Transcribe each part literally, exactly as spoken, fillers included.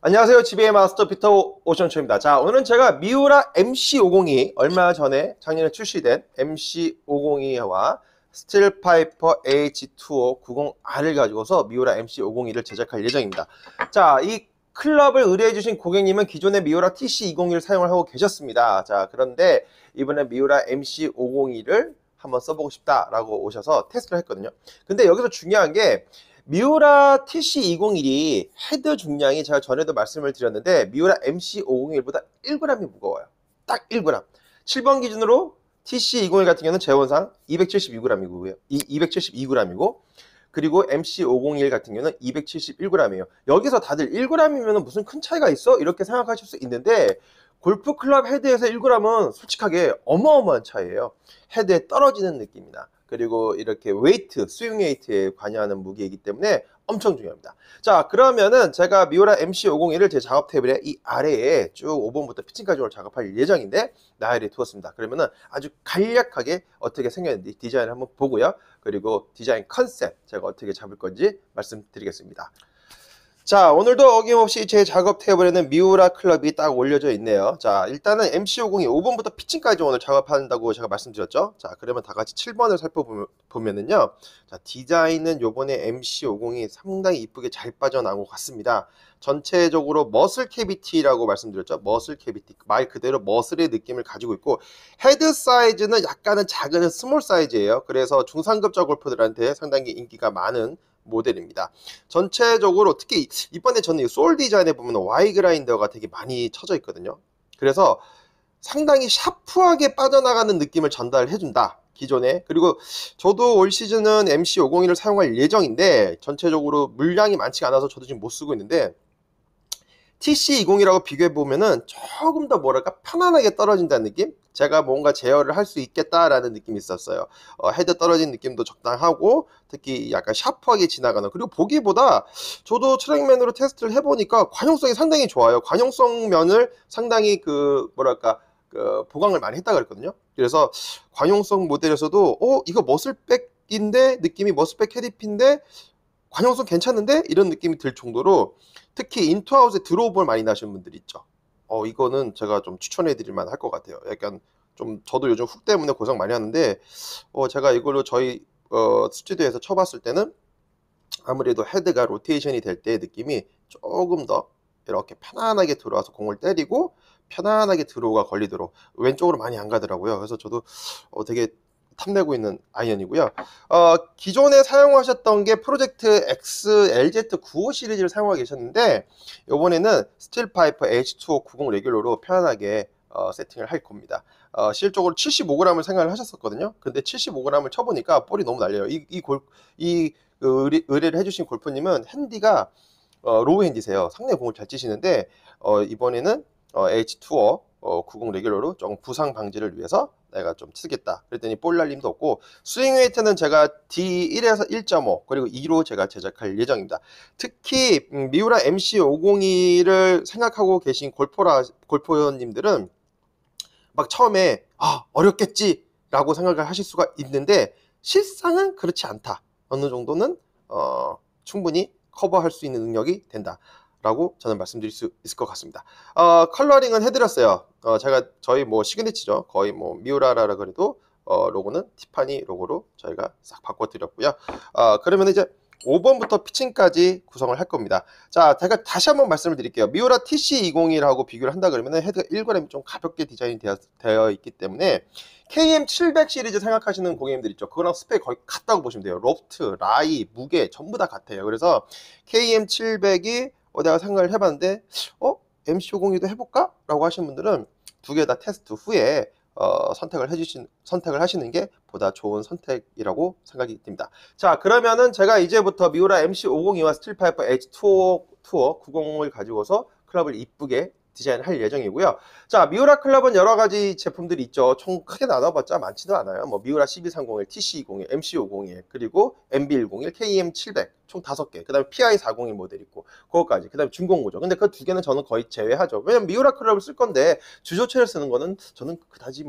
안녕하세요. 지비의 마스터 피터 오션초입니다. 자, 오늘은 제가 미우라 엠씨 오공이 얼마 전에 작년에 출시된 엠씨 오공이와 스틸파이퍼 에이치 투오 구십 알을 가지고서 미우라 엠씨 오공이를 제작할 예정입니다. 자, 이 클럽을 의뢰해주신 고객님은 기존의 미우라 티씨 이공이를 사용을 하고 계셨습니다. 자, 그런데 이번에 미우라 엠씨 오공이를 한번 써보고 싶다라고 오셔서 테스트를 했거든요. 근데 여기서 중요한 게 미우라 티씨 이공일이 헤드 중량이 제가 전에도 말씀을 드렸는데 미우라 엠씨 오공일보다 일 그램이 무거워요. 딱 일 그램. 칠 번 기준으로 티씨 이공일 같은 경우는 재원상 이백칠십이 그램이고요. 이백칠십이 그램이고 그리고 엠씨 오공일 같은 경우는 이백칠십일 그램이에요. 여기서 다들 일 그램이면 무슨 큰 차이가 있어? 이렇게 생각하실 수 있는데 골프 클럽 헤드에서 일 그램은 솔직하게 어마어마한 차이예요. 헤드에 떨어지는 느낌이나 그리고 이렇게 웨이트, 스윙 웨이트에 관여하는 무게이기 때문에 엄청 중요합니다. 자, 그러면은 제가 미우라 엠씨 오공일을 제 작업 테이블에 이 아래에 쭉 오 번부터 피칭까지 오늘 작업할 예정인데 나열해 두었습니다. 그러면은 아주 간략하게 어떻게 생겼는지 디자인을 한번 보고요. 그리고 디자인 컨셉 제가 어떻게 잡을 건지 말씀드리겠습니다. 자, 오늘도 어김없이 제 작업 테이블에는 미우라 클럽이 딱 올려져 있네요. 자, 일단은 엠씨 오공이 오 번부터 피칭까지 오늘 작업한다고 제가 말씀드렸죠. 자, 그러면 다 같이 칠 번을 살펴보면은요. 자, 디자인은 요번에 엠씨 오공이 상당히 이쁘게 잘 빠져나온 것 같습니다. 전체적으로 머슬 캐비티라고 말씀드렸죠. 머슬 캐비티. 말 그대로 머슬의 느낌을 가지고 있고 헤드 사이즈는 약간은 작은 스몰 사이즈예요. 그래서 중상급자 골퍼들한테 상당히 인기가 많은 모델입니다. 전체적으로 특히 이번에 저는 솔 디자인에 보면 Y 그라인더가 되게 많이 쳐져 있거든요. 그래서 상당히 샤프하게 빠져나가는 느낌을 전달해 준다. 기존에. 그리고 저도 올 시즌은 엠씨 오공일을 사용할 예정인데 전체적으로 물량이 많지가 않아서 저도 지금 못 쓰고 있는데 티씨 이공이라고 비교해 보면은 조금 더 뭐랄까 편안하게 떨어진다는 느낌? 제가 뭔가 제어를 할 수 있겠다라는 느낌이 있었어요. 어, 헤드 떨어진 느낌도 적당하고 특히 약간 샤프하게 지나가는, 그리고 보기보다 저도 트랙맨으로 테스트를 해보니까 관용성이 상당히 좋아요. 관용성 면을 상당히 그 뭐랄까 그 보강을 많이 했다 그랬거든요. 그래서 관용성 모델에서도 어 이거 머슬백인데 느낌이 머슬백 캐디핀데 관용성 괜찮은데? 이런 느낌이 들 정도로 특히 인투아웃에 드로우볼 많이 나시는 분들 있죠. 어 이거는 제가 좀 추천해 드릴 만할 것 같아요. 약간 좀 저도 요즘 훅 때문에 고생 많이 하는데 어 제가 이걸로 저희 어 스튜디오에서 쳐봤을 때는 아무래도 헤드가 로테이션이 될 때의 느낌이 조금 더 이렇게 편안하게 들어와서 공을 때리고 편안하게 드로우가 걸리도록 왼쪽으로 많이 안 가더라고요. 그래서 저도 어 되게 탐내고 있는 아이언이고요. 어, 기존에 사용하셨던 게 프로젝트 X 엘제드 구십오 시리즈를 사용하고 계셨는데 이번에는 스틸파이퍼 에이치 투오 구십 레귤러로 편안하게 어, 세팅을 할 겁니다. 어, 실적으로 칠십오 그램을 생각을 하셨었거든요. 근데 칠십오 그램을 쳐보니까 볼이 너무 날려요. 이, 이, 골, 이 의뢰, 의뢰를 해주신 골프님은 핸디가 어, 로우 핸디세요. 상당히 공을 잘 치시는데 어, 이번에는 어, 에이치 투오 어, 구십 레귤러로 조금 부상 방지를 위해서 내가 좀 치겠다 그랬더니 볼 날림도 없고 스윙 웨이트는 제가 디 일에서 일 점 오 그리고 이로 제가 제작할 예정입니다. 특히 음, 미우라 엠씨 오공이를 생각하고 계신 골퍼라 골퍼님들은 막 처음에 아 어렵겠지 라고 생각을 하실 수가 있는데 실상은 그렇지 않다. 어느 정도는 어, 충분히 커버할 수 있는 능력이 된다 라고 저는 말씀드릴 수 있을 것 같습니다. 어, 컬러링은 해드렸어요. 어, 제가 저희 뭐 시그니처죠. 거의 뭐 미우라라 그래도 어, 로고는 티파니 로고로 저희가 싹 바꿔드렸고요. 어, 그러면 이제 오 번부터 피칭까지 구성을 할 겁니다. 자, 제가 다시 한번 말씀을 드릴게요. 미우라 티씨 이공일하고 비교를 한다 그러면 헤드가 일 그램이 좀 가볍게 디자인이 되어, 되어 있기 때문에 케이엠 칠백 시리즈 생각하시는 고객님들 있죠. 그거랑 스펙 거의 같다고 보시면 돼요. 로프트, 라이, 무게 전부 다 같아요. 그래서 케이엠 칠백이 어, 내가 생각을 해봤는데 어? 엠씨 오공이도 해볼까? 라고 하시는 분들은 두 개 다 테스트 후에 어, 선택을 해주신 선택을 하시는 게 보다 좋은 선택이라고 생각이 듭니다. 자, 그러면은 제가 이제부터 미우라 엠씨 오공이와 스틸파이퍼 에이치 투오 구십을 가지고서 클럽을 이쁘게 디자인할 예정이고요. 자, 미우라 클럽은 여러 가지 제품들이 있죠. 총 크게 나눠봤자 많지도 않아요. 뭐 미우라 씨비 삼공일, 티씨 이공일, 엠씨 오공일, 그리고 엠비 백일, 케이엠 칠백 총 다섯 개. 그다음에 피아이 사공일 모델 있고 그거까지. 그다음에 중공구죠. 근데 그 두 개는 저는 거의 제외하죠. 왜냐면 미우라 클럽을 쓸 건데 주조체를 쓰는 거는 저는 그다지 뭐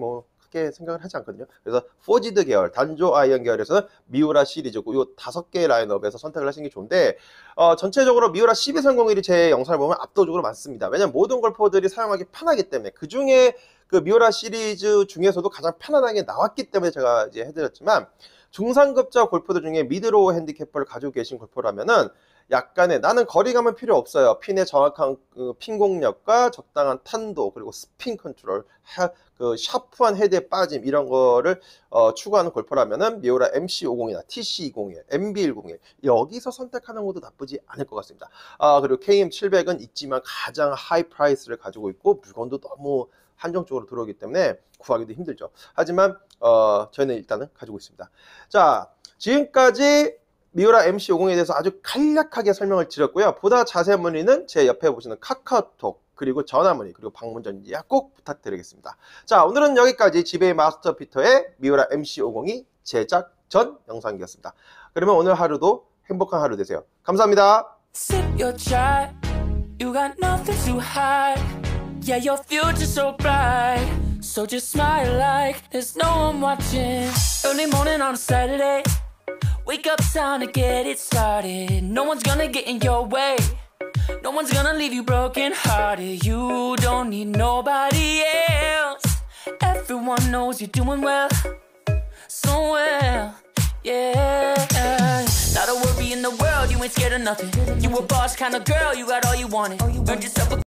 크게 생각을 하지 않거든요. 그래서 포지드 계열, 단조 아이언 계열에서는 미우라 시리즈고 요 다섯 개의 라인업에서 선택을 하시는 게 좋은데 어, 전체적으로 미우라 십이삼공일이 제 영상을 보면 압도적으로 많습니다. 왜냐면 모든 골퍼들이 사용하기 편하기 때문에 그 중에 그 미우라 시리즈 중에서도 가장 편안하게 나왔기 때문에 제가 이제 해드렸지만 중상급자 골퍼들 중에 미드로우 핸디캡을 가지고 계신 골퍼라면은 약간의 나는 거리감은 필요 없어요. 핀의 정확한 그 핀 공략과 적당한 탄도 그리고 스핀 컨트롤, 하, 그 샤프한 헤드의 빠짐 이런 거를 어, 추구하는 골퍼라면은 미우라 엠씨 오십이나 티씨 이공일, 엠비 백일 여기서 선택하는 것도 나쁘지 않을 것 같습니다. 아 그리고 케이엠 칠백은 있지만 가장 하이 프라이스를 가지고 있고 물건도 너무 한정적으로 들어오기 때문에 구하기도 힘들죠. 하지만 어, 저희는 일단은 가지고 있습니다. 자, 지금까지 미우라 엠씨 오십에 대해서 아주 간략하게 설명을 드렸고요. 보다 자세한 문의는 제 옆에 보시는 카카오톡 그리고 전화 문의 그리고 방문 전화 꼭 부탁드리겠습니다. 자, 오늘은 여기까지 지베이 마스터 피터의 미우라 엠씨 오십 제작 전 영상이었습니다. 그러면 오늘 하루도 행복한 하루 되세요. 감사합니다. Sip your chai, you got nothing to hide. Yeah, your future's so bright. So just smile like there's no one watching. Early morning on a Saturday, wake up, time to get it started. No one's gonna get in your way. No one's gonna leave you broken hearted. You don't need nobody else. Everyone knows you're doing well, so well, yeah. Not a worry in the world, you ain't scared of nothing. You a boss kind of girl, you got all you wanted. Earned yourself a